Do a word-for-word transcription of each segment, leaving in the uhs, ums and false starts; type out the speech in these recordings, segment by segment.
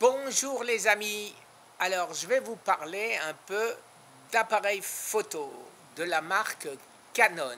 Bonjour les amis, alors je vais vous parler un peu d'appareils photo de la marque Canon.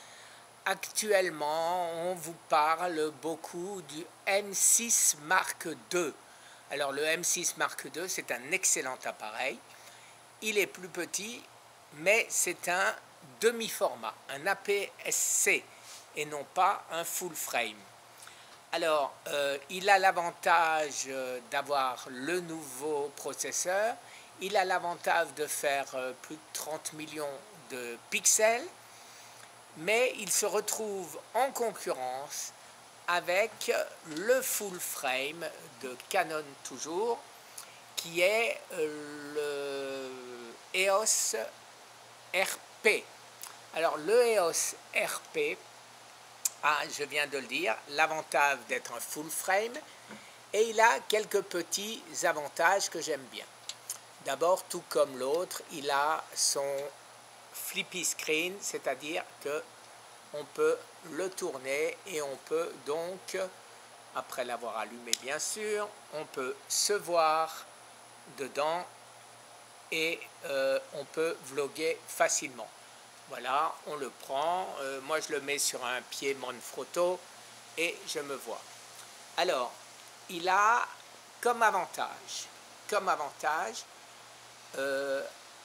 Actuellement, on vous parle beaucoup du M six Mark deux. Alors le M six Mark deux, c'est un excellent appareil. Il est plus petit, mais c'est un demi-format, un A P S C et non pas un full frame. Alors, euh, il a l'avantage euh, d'avoir le nouveau processeur, il a l'avantage de faire euh, plus de trente millions de pixels, mais il se retrouve en concurrence avec le full frame de Canon toujours, qui est euh, le E O S R P. Alors, le E O S R P, ah, je viens de le dire, l'avantage d'être un full frame, et il a quelques petits avantages que j'aime bien. D'abord, tout comme l'autre, il a son flippy screen, c'est-à-dire que on peut le tourner et on peut donc, après l'avoir allumé bien sûr, on peut se voir dedans et euh, on peut vlogger facilement. Voilà, on le prend, euh, moi je le mets sur un pied Manfrotto et je me vois. Alors, il a comme avantage, comme avantage euh,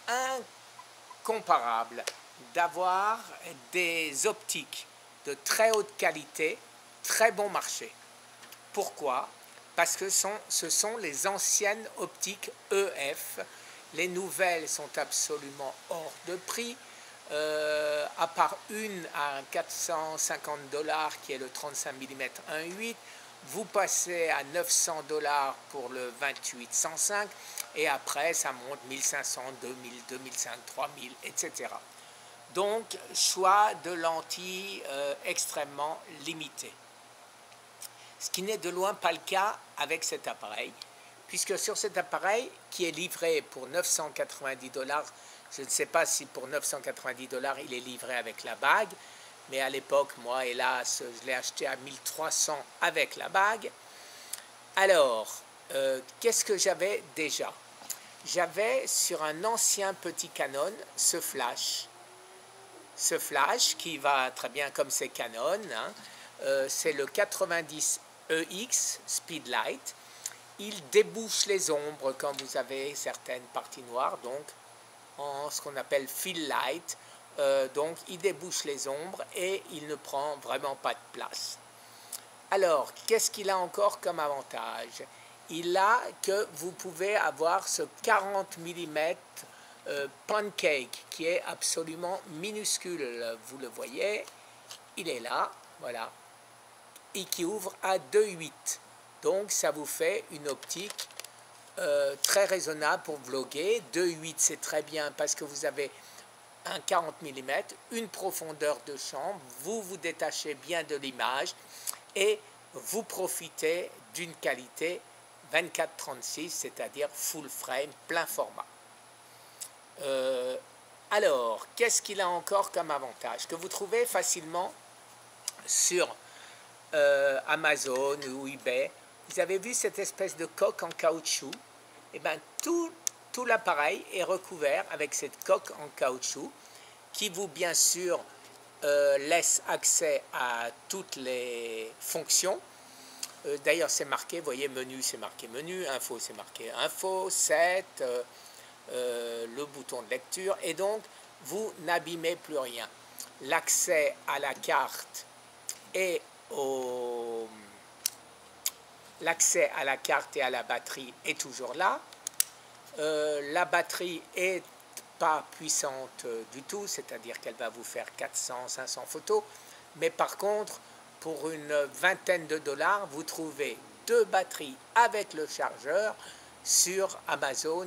incomparable d'avoir des optiques de très haute qualité, très bon marché. Pourquoi? Parce que sont, ce sont les anciennes optiques E F. Les nouvelles sont absolument hors de prix. Euh, à part une à quatre cent cinquante dollars qui est le trente-cinq millimètres un virgule huit, vous passez à neuf cents dollars pour le vingt-huit cent cinq et après ça monte mille cinq cents, deux mille, deux mille cinq cents, trois mille, et cetera. Donc choix de lentilles euh, extrêmement limité. Ce qui n'est de loin pas le cas avec cet appareil, puisque sur cet appareil qui est livré pour neuf cent quatre-vingt-dix dollars, je ne sais pas si pour neuf cent quatre-vingt-dix dollars il est livré avec la bague, mais à l'époque, moi, hélas, je l'ai acheté à mille trois cents avec la bague. Alors, euh, qu'est-ce que j'avais déjà? J'avais sur un ancien petit Canon ce flash. Ce flash qui va très bien comme c'est Canon, hein, euh, c'est le quatre-vingt-dix E X Speedlight. Il débouche les ombres quand vous avez certaines parties noires, donc en ce qu'on appelle fill light, euh, donc il débouche les ombres et il ne prend vraiment pas de place. Alors, qu'est-ce qu'il a encore comme avantage? Il a que vous pouvez avoir ce quarante millimètres euh, pancake qui est absolument minuscule, vous le voyez, il est là, voilà, et qui ouvre à deux virgule huit, donc ça vous fait une optique Euh, très raisonnable pour vlogger. deux virgule huit c'est très bien parce que vous avez un quarante millimètres, une profondeur de champ, vous vous détachez bien de l'image et vous profitez d'une qualité vingt-quatre trente-six, c'est-à-dire full frame, plein format. Euh, alors, qu'est-ce qu'il a encore comme avantage que vous trouvez facilement sur euh, Amazon ou eBay? Vous avez vu cette espèce de coque en caoutchouc? Et bien, tout, tout l'appareil est recouvert avec cette coque en caoutchouc qui vous, bien sûr, euh, laisse accès à toutes les fonctions. Euh, D'ailleurs, c'est marqué, vous voyez, menu, c'est marqué menu, info, c'est marqué info, set, euh, euh, le bouton de lecture, et donc, vous n'abîmez plus rien. L'accès à la carte et au... L'accès à la carte et à la batterie est toujours là. Euh, la batterie est pas puissante du tout, c'est-à-dire qu'elle va vous faire quatre cents, cinq cents photos. Mais par contre, pour une vingtaine de dollars, vous trouvez deux batteries avec le chargeur sur Amazon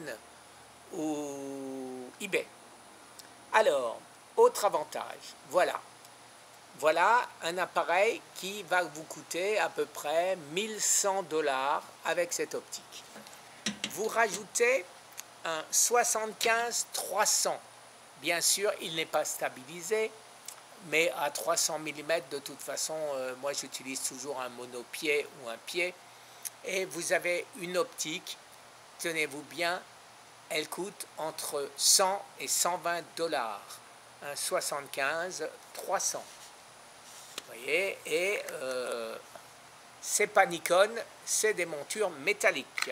ou eBay. Alors, autre avantage, voilà. Voilà un appareil qui va vous coûter à peu près mille cent dollars avec cette optique. Vous rajoutez un soixante-quinze trois cents. Bien sûr, il n'est pas stabilisé, mais à trois cents millimètres, de toute façon, euh, moi j'utilise toujours un monopied ou un pied. et vous avez une optique, tenez-vous bien, elle coûte entre cent et cent vingt dollars, un soixante-quinze trois cents. Vous voyez, et euh, c'est pas Nikon, c'est des montures métalliques.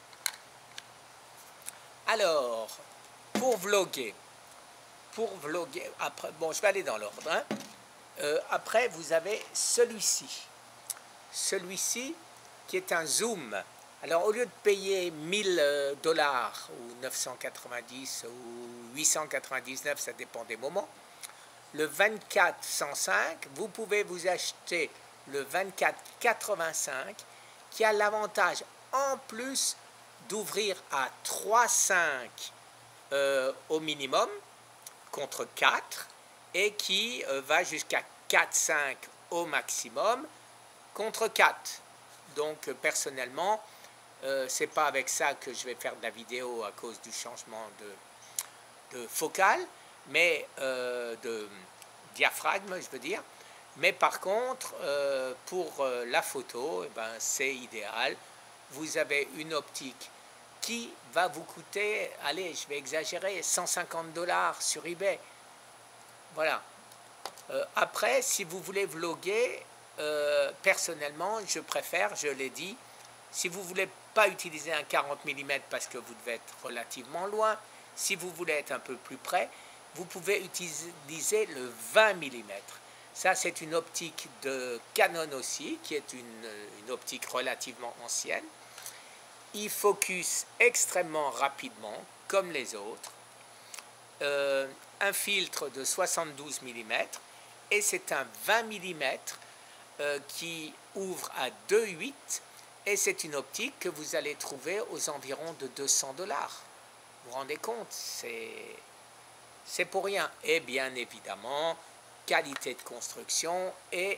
Alors, pour vlogger, pour vlogger, après, bon, je vais aller dans l'ordre, hein. Euh, après, vous avez celui-ci. Celui-ci qui est un zoom. Alors, au lieu de payer mille dollars ou neuf cent quatre-vingt-dix ou huit cent quatre-vingt-dix-neuf, ça dépend des moments, le vingt-quatre cent cinq, vous pouvez vous acheter le vingt-quatre quatre-vingt-cinq qui a l'avantage en plus d'ouvrir à trois virgule cinq euh, au minimum contre quatre et qui euh, va jusqu'à quatre virgule cinq au maximum contre quatre. Donc euh, personnellement, euh, c'est pas avec ça que je vais faire de la vidéo à cause du changement de, de focale, mais euh, de diaphragme, je veux dire. Mais par contre, euh, pour euh, la photo, eh ben, c'est idéal. Vous avez une optique qui va vous coûter, allez, je vais exagérer, cent cinquante dollars sur eBay. Voilà. Euh, après, si vous voulez vlogger, euh, personnellement, je préfère, je l'ai dit, si vous ne voulez pas utiliser un quarante millimètres parce que vous devez être relativement loin, si vous voulez être un peu plus près, vous pouvez utiliser le vingt millimètres. Ça, c'est une optique de Canon aussi, qui est une, une optique relativement ancienne. Il focus extrêmement rapidement, comme les autres. Euh, un filtre de soixante-douze millimètres et c'est un vingt millimètres euh, qui ouvre à deux virgule huit et c'est une optique que vous allez trouver aux environs de deux cents dollars. Vous vous rendez compte, c'est c'est pour rien. Et bien évidemment, qualité de construction et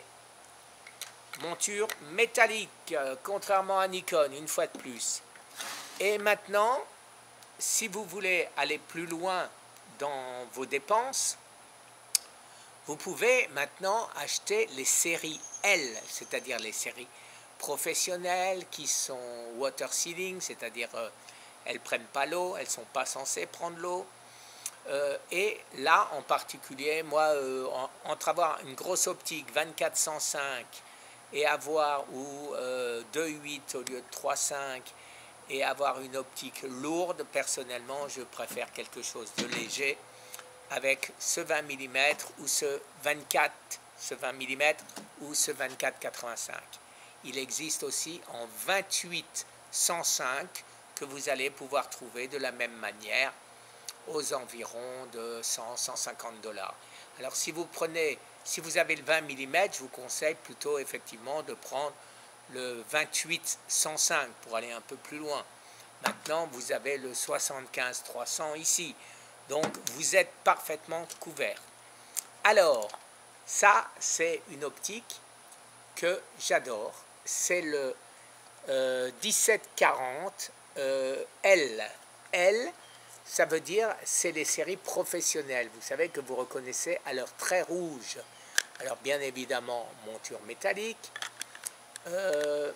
monture métallique, euh, contrairement à Nikon, une fois de plus. Et maintenant, si vous voulez aller plus loin dans vos dépenses, vous pouvez maintenant acheter les séries L, c'est-à-dire les séries professionnelles qui sont water sealing, c'est-à-dire euh, elles ne prennent pas l'eau, elles ne sont pas censées prendre l'eau. Euh, et là, en particulier, moi, euh, en, entre avoir une grosse optique vingt-quatre cent cinq et avoir ou euh, deux virgule huit au lieu de trois virgule cinq et avoir une optique lourde, personnellement, je préfère quelque chose de léger avec ce vingt millimètres ou ce vingt-quatre, ce vingt millimètres ou ce vingt-quatre quatre-vingt-cinq. Il existe aussi en vingt-huit cent cinq que vous allez pouvoir trouver de la même manière aux environs de cent à cent cinquante dollars. Alors si vous prenez, si vous avez le vingt millimètres, je vous conseille plutôt effectivement de prendre le vingt-huit cent cinq pour aller un peu plus loin. Maintenant, vous avez le soixante-quinze trois cents ici. Donc, vous êtes parfaitement couvert. Alors, ça, c'est une optique que j'adore. C'est le euh, dix-sept quarante euh, L. L, ça veut dire, c'est les séries professionnelles. Vous savez que vous reconnaissez à leur trait rouge. Alors, bien évidemment, monture métallique. Euh,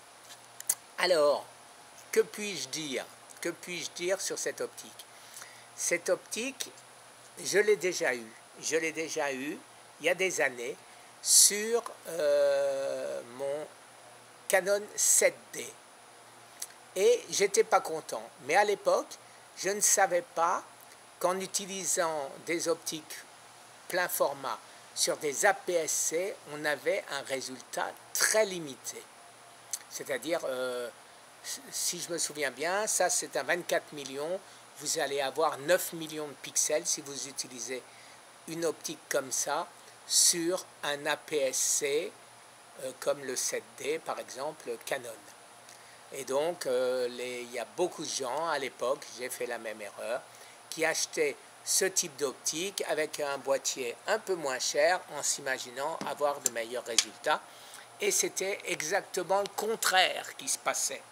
alors, que puis-je dire? Que puis-je dire sur cette optique? Cette optique, je l'ai déjà eue. Je l'ai déjà eue il y a des années sur euh, mon Canon sept D. Et j'étais pas content. Mais à l'époque, je ne savais pas qu'en utilisant des optiques plein format sur des A P S C, on avait un résultat très limité. C'est-à-dire, euh, si je me souviens bien, ça c'est un vingt-quatre millions, vous allez avoir neuf millions de pixels si vous utilisez une optique comme ça sur un A P S C euh, comme le sept D par exemple Canon. Et donc euh, les, il y a beaucoup de gens à l'époque, j'ai fait la même erreur, qui achetaient ce type d'optique avec un boîtier un peu moins cher en s'imaginant avoir de meilleurs résultats. Et c'était exactement le contraire qui se passait.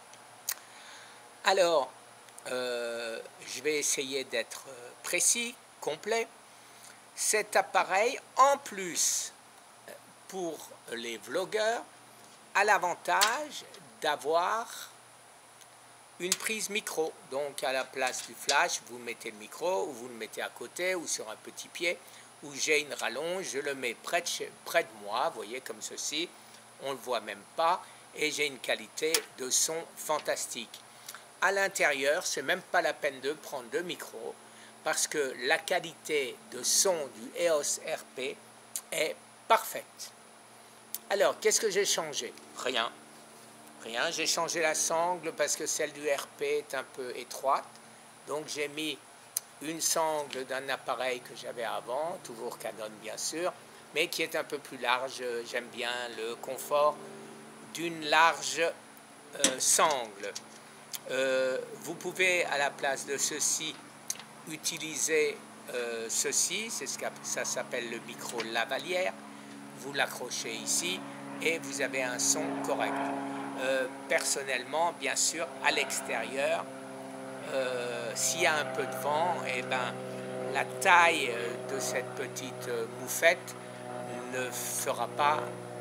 Alors, euh, je vais essayer d'être précis, complet. Cet appareil, en plus, pour les vlogueurs, a l'avantage d'avoir une prise micro. Donc à la place du flash, vous mettez le micro, ou vous le mettez à côté, ou sur un petit pied, où j'ai une rallonge, je le mets près de, chez, près de moi, vous voyez, comme ceci, on ne le voit même pas, et j'ai une qualité de son fantastique. À l'intérieur, c'est même pas la peine de prendre de micro, parce que la qualité de son du E O S R P est parfaite. Alors, qu'est-ce que j'ai changé? Rien. Rien, j'ai changé la sangle parce que celle du R P est un peu étroite. Donc j'ai mis une sangle d'un appareil que j'avais avant, toujours Canon bien sûr, mais qui est un peu plus large. J'aime bien le confort d'une large euh, sangle. Euh, vous pouvez à la place de ceci utiliser euh, ceci, c'est ce que ça s'appelle le micro lavalière. Vous l'accrochez ici et vous avez un son correct. Euh, personnellement, bien sûr, à l'extérieur, euh, s'il y a un peu de vent, et ben, la taille de cette petite moufette ne fera pas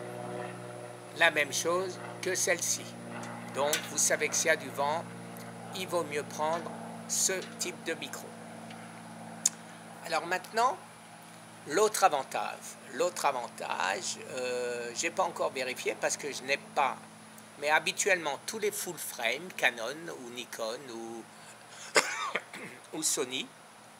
la même chose que celle-ci. Donc, vous savez que s'il y a du vent, il vaut mieux prendre ce type de micro. Alors maintenant, l'autre avantage, l'autre avantage, euh, je n'ai pas encore vérifié parce que je n'ai pas, mais habituellement tous les full frame, Canon ou Nikon ou, ou Sony,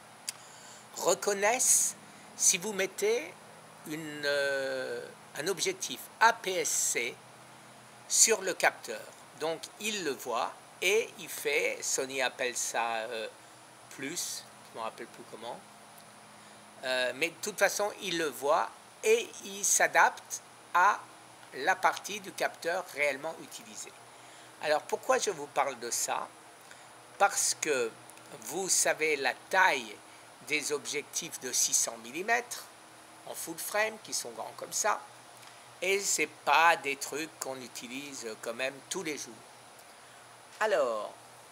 reconnaissent si vous mettez une, euh, un objectif A P S C sur le capteur. Donc il le voit et il fait, Sony appelle ça euh, plus, je ne me rappelle plus comment, euh, mais de toute façon il le voit et il s'adapte à la partie du capteur réellement utilisée. Alors pourquoi je vous parle de ça? Parce que vous savez la taille des objectifs de six cents millimètres en full frame qui sont grands comme ça, et ce n'est pas des trucs qu'on utilise quand même tous les jours. Alors,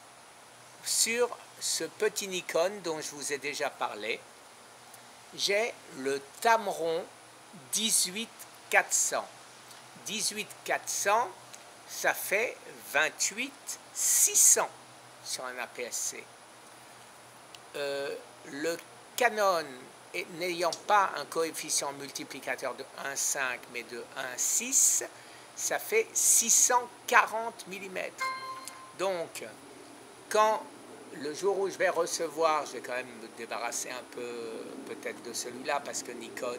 sur ce petit Nikon dont je vous ai déjà parlé, j'ai le Tamron dix-huit quatre cents. dix-huit quatre cents, ça fait vingt-huit six cents sur un A P S C. Euh, le Canon, n'ayant pas un coefficient multiplicateur de un virgule cinq mais de un virgule six, ça fait six cent quarante millimètres. Donc, quand le jour où je vais recevoir, je vais quand même me débarrasser un peu peut-être de celui-là parce que Nikon,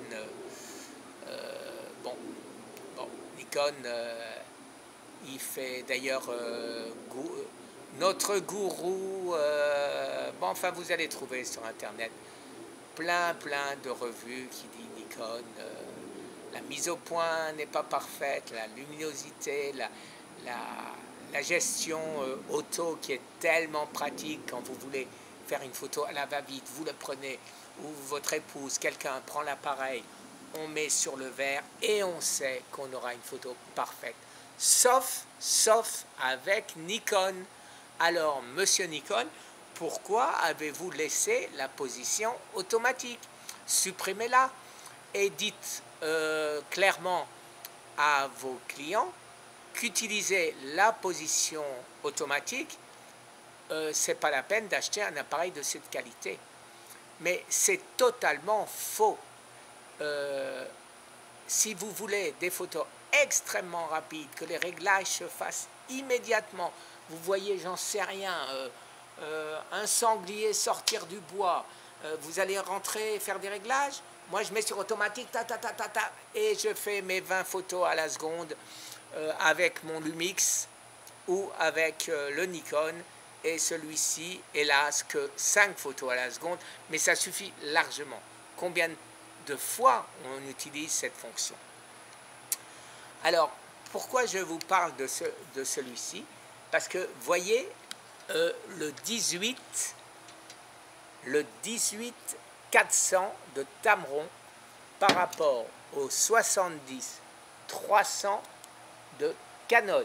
euh, bon, bon, Nikon, euh, il fait d'ailleurs euh, notre gourou, euh, bon, enfin vous allez trouver sur internet plein plein de revues qui dit Nikon, euh, la mise au point n'est pas parfaite, la luminosité, la, la, la gestion euh, auto qui est tellement pratique quand vous voulez faire une photo à la va-vite, vous le prenez, ou votre épouse, quelqu'un prend l'appareil, on met sur le verre et on sait qu'on aura une photo parfaite. Sauf, sauf avec Nikon. Alors, monsieur Nikon, pourquoi avez-vous laissé la position automatique? Supprimez-la et dites euh, clairement à vos clients qu'utiliser la position automatique, euh, ce n'est pas la peine d'acheter un appareil de cette qualité. Mais c'est totalement faux. Euh, si vous voulez des photos extrêmement rapides, que les réglages se fassent immédiatement, vous voyez, j'en sais rien, euh, euh, un sanglier sortir du bois, euh, vous allez rentrer et faire des réglages, moi je mets sur automatique, ta, ta, ta, ta, ta, et je fais mes vingt photos à la seconde euh, avec mon Lumix ou avec euh, le Nikon, et celui-ci, hélas, que cinq photos à la seconde, mais ça suffit largement. Combien de fois on utilise cette fonction? Alors, pourquoi je vous parle de, ce, de celui-ci? Parce que, voyez, euh, le dix-huit, le dix-huit quatre cents de Tamron par rapport au soixante-dix trois cents de Canon.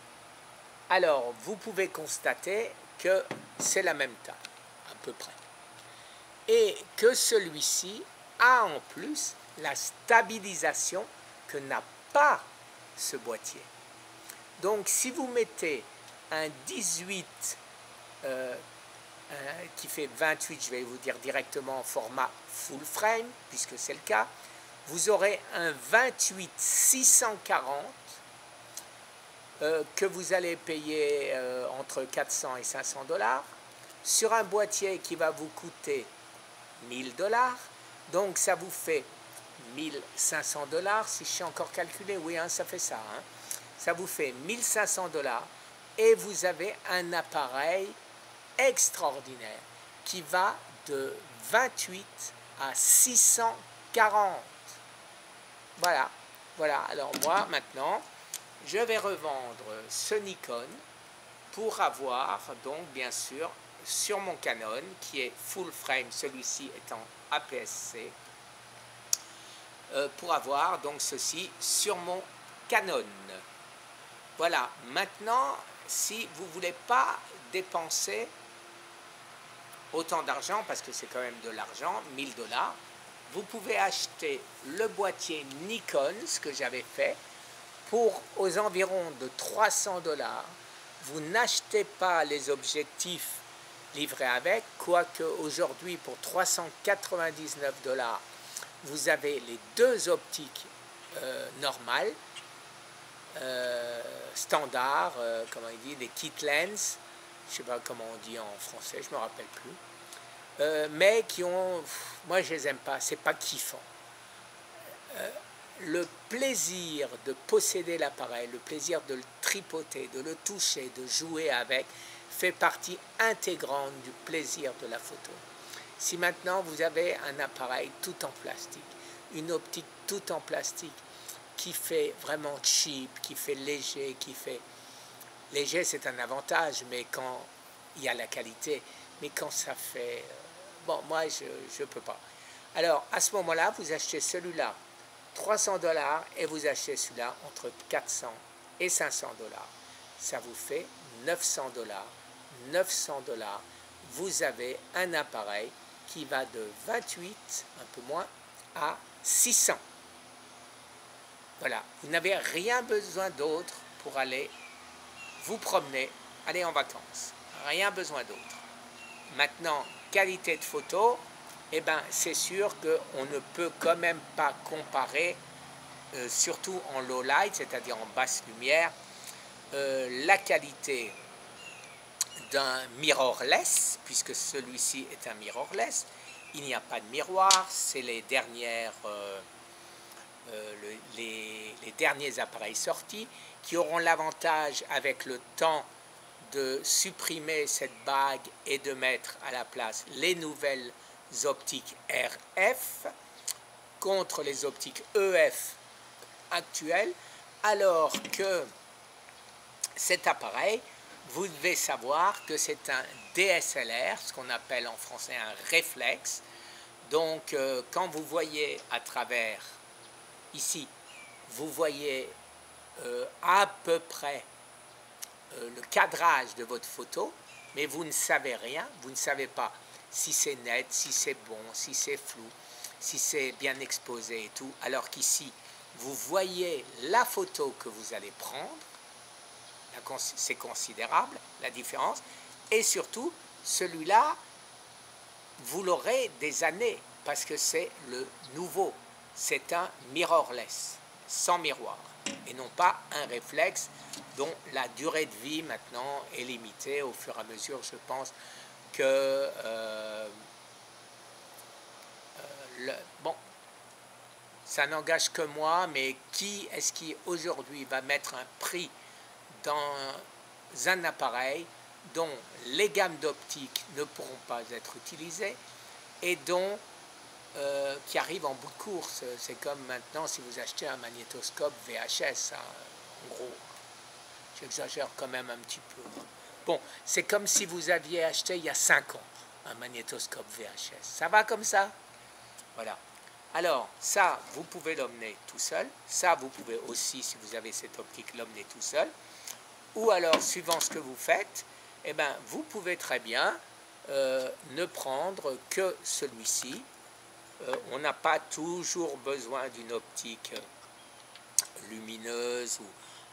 Alors, vous pouvez constater que c'est la même taille, à peu près. Et que celui-ci a en plus la stabilisation que n'a pas ce boîtier. Donc si vous mettez un dix-huit euh, un, qui fait vingt-huit, je vais vous dire directement en format full frame, puisque c'est le cas, vous aurez un vingt-huit six cent quarante euh, que vous allez payer euh, entre quatre cents et cinq cents dollars sur un boîtier qui va vous coûter mille dollars. Donc ça vous fait mille cinq cents dollars, si je sais encore calculer, oui, hein, ça fait ça. Hein. Ça vous fait mille cinq cents dollars et vous avez un appareil extraordinaire qui va de vingt-huit à six cent quarante. Voilà, voilà. Alors moi, maintenant, je vais revendre ce Nikon pour avoir, donc, bien sûr, sur mon Canon, qui est full frame, celui-ci étant A P S C, euh, pour avoir, donc, ceci sur mon Canon. Voilà. Maintenant, si vous ne voulez pas dépenser autant d'argent, parce que c'est quand même de l'argent, mille dollars, vous pouvez acheter le boîtier Nikon, ce que j'avais fait, pour aux environs de trois cents dollars. Vous n'achetez pas les objectifs livrés avec, quoique aujourd'hui pour trois cent quatre-vingt-dix-neuf dollars, vous avez les deux optiques euh, normales, euh, standards, euh, comment il dit, des kit lens, je ne sais pas comment on dit en français, je ne me rappelle plus. Euh, mais qui ont, moi je les aime pas, c'est pas kiffant. Euh, le plaisir de posséder l'appareil, le plaisir de le tripoter, de le toucher, de jouer avec, fait partie intégrante du plaisir de la photo. Si maintenant vous avez un appareil tout en plastique, une optique tout en plastique, qui fait vraiment cheap, qui fait léger, qui fait... Léger c'est un avantage, mais quand il y a la qualité, mais quand ça fait... Bon, moi, je ne peux pas. Alors, à ce moment-là, vous achetez celui-là trois cents dollars et vous achetez celui-là entre quatre cents et cinq cents dollars. Ça vous fait neuf cents dollars. neuf cents dollars, vous avez un appareil qui va de vingt-huit, un peu moins, à six cents. Voilà, vous n'avez rien besoin d'autre pour aller vous promener, aller en vacances. Rien besoin d'autre. Maintenant, qualité de photo, eh ben, c'est sûr qu'on ne peut quand même pas comparer, euh, surtout en low light, c'est-à-dire en basse lumière, euh, la qualité d'un mirrorless, puisque celui-ci est un mirrorless. Il n'y a pas de miroir, c'est les dernières, euh, euh, le, les, les derniers appareils sortis qui auront l'avantage avec le temps de supprimer cette bague et de mettre à la place les nouvelles optiques R F contre les optiques E F actuelles, alors que cet appareil, vous devez savoir que c'est un D S L R, ce qu'on appelle en français un réflexe. Donc euh, quand vous voyez à travers, ici, vous voyez euh, à peu près le cadrage de votre photo, mais vous ne savez rien, vous ne savez pas si c'est net, si c'est bon, si c'est flou, si c'est bien exposé et tout, alors qu'ici, vous voyez la photo que vous allez prendre, c'est considérable, la différence, et surtout, celui-là, vous l'aurez des années, parce que c'est le nouveau, c'est un mirrorless, sans miroir, et non pas un réflexe dont la durée de vie maintenant est limitée au fur et à mesure, je pense, que euh, euh, le, bon, ça n'engage que moi, mais qui est-ce qui aujourd'hui va mettre un prix dans un appareil dont les gammes d'optique ne pourront pas être utilisées et dont euh, qui arrive en bout de course. C'est comme maintenant si vous achetez un magnétoscope V H S, hein, en gros. J'exagère quand même un petit peu. Bon, c'est comme si vous aviez acheté il y a cinq ans un magnétoscope V H S. Ça va comme ça? Voilà. Alors, ça, vous pouvez l'emmener tout seul. Ça, vous pouvez aussi, si vous avez cette optique, l'emmener tout seul. Ou alors, suivant ce que vous faites, eh ben, vous pouvez très bien euh, ne prendre que celui-ci. Euh, on n'a pas toujours besoin d'une optique lumineuse ou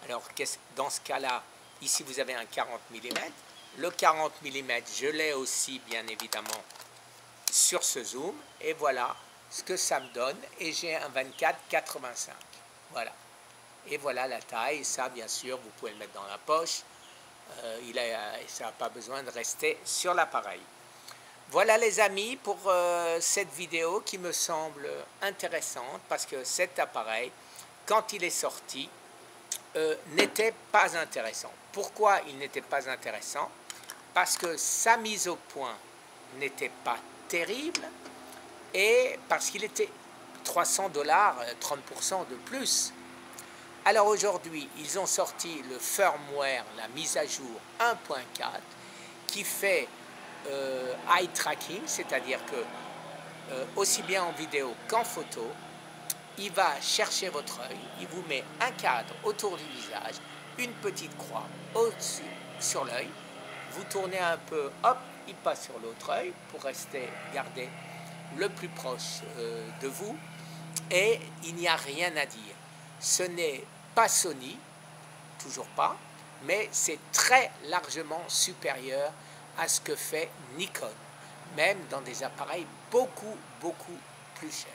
Alors dans ce cas-là, ici vous avez un quarante millimètres. Le quarante millimètres, je l'ai aussi bien évidemment sur ce zoom. Et voilà ce que ça me donne. Et j'ai un vingt-quatre quatre-vingt-cinq. Voilà. Et voilà la taille. Ça, bien sûr, vous pouvez le mettre dans la poche. Euh, il a, ça n'a pas besoin de rester sur l'appareil. Voilà les amis pour euh, cette vidéo qui me semble intéressante parce que cet appareil, quand il est sorti, euh, n'était pas intéressant. Pourquoi il n'était pas intéressant? Parce que sa mise au point n'était pas terrible et parce qu'il était trois cents dollars, trente pour cent de plus. Alors aujourd'hui, ils ont sorti le firmware, la mise à jour un point quatre, qui fait euh, eye tracking, c'est-à-dire que euh, aussi bien en vidéo qu'en photo, il va chercher votre œil, il vous met un cadre autour du visage, une petite croix au-dessus sur l'œil, vous tournez un peu, hop, il passe sur l'autre œil pour rester, garder le plus proche euh, de vous, et il n'y a rien à dire. Ce n'est pas Sony, toujours pas, mais c'est très largement supérieur à ce que fait Nikon, même dans des appareils beaucoup, beaucoup plus chers.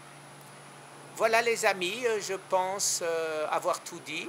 Voilà les amis, je pense euh, avoir tout dit.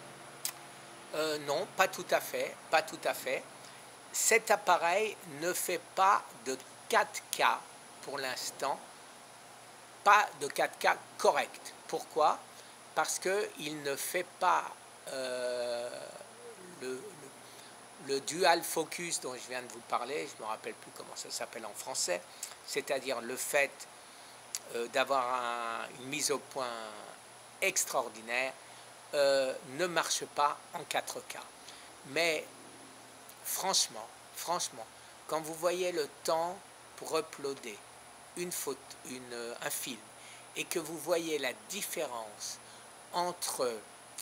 Euh, non, pas tout à fait, pas tout à fait. Cet appareil ne fait pas de quatre K pour l'instant, pas de quatre K correct. Pourquoi? Parce qu'il ne fait pas euh, le, le, le dual focus dont je viens de vous parler, je ne me rappelle plus comment ça s'appelle en français, c'est-à-dire le fait euh, d'avoir un, une mise au point extraordinaire, euh, ne marche pas en quatre K. Mais franchement, franchement, quand vous voyez le temps pour uploader une photo, une, un film, et que vous voyez la différence entre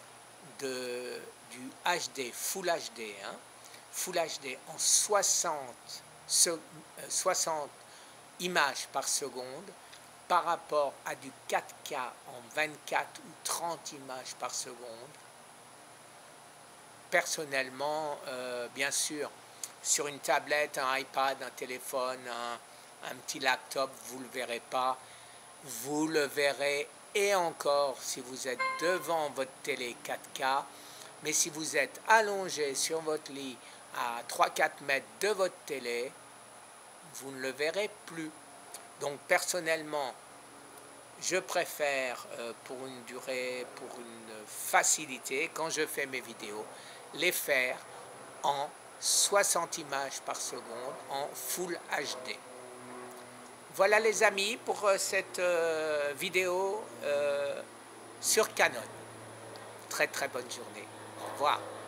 de, du H D, Full H D, hein, Full H D en soixante, soixante images par seconde par rapport à du quatre K en vingt-quatre ou trente images par seconde. Personnellement, euh, bien sûr, sur une tablette, un iPad, un téléphone, un, un petit laptop, vous ne le verrez pas. Vous le verrez et encore si vous êtes devant votre télé quatre K, mais si vous êtes allongé sur votre lit à trois à quatre mètres de votre télé, vous ne le verrez plus. Donc personnellement, je préfère euh, pour une durée, pour une facilité, quand je fais mes vidéos, les faire en soixante images par seconde en Full H D. Voilà les amis pour euh, cette euh, vidéo euh, sur Canon. Très très bonne journée. Au revoir.